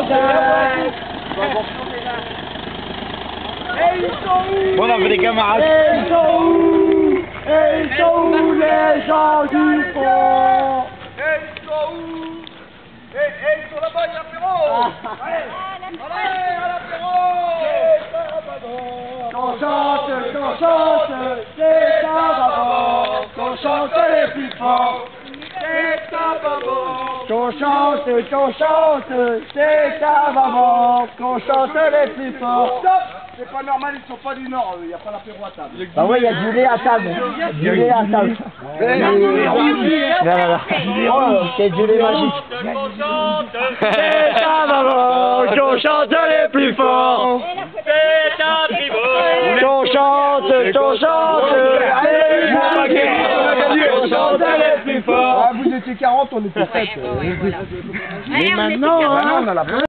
Bon, on a fait des camarades. Et ils sont où? Et ils sont où les gens du fond? Et ils sont où? Et ils sont là-bas, il y a l'apéro. Allez, à l'apéro. Qu'on chante, c'est ça va bon. Qu'on chante les plus forts. C'est ça, maman. Qu'on chante, c'est ça va bon. Qu'on chante les plus forts. Stop. C'est pas normal, ils sont pas du Nord, il n'y a pas l'apéro à table. Bah ouais, il y a du lait à table. Du lait à table. Là. Oh, c'est du lait magique. C'est ça maman, qu'on chante les plus forts. C'est un pivot. Qu'on chante, allez, qu'on chante les plus forts. Ah, vous étiez 40, on était 7. Mais maintenant, hein, on a la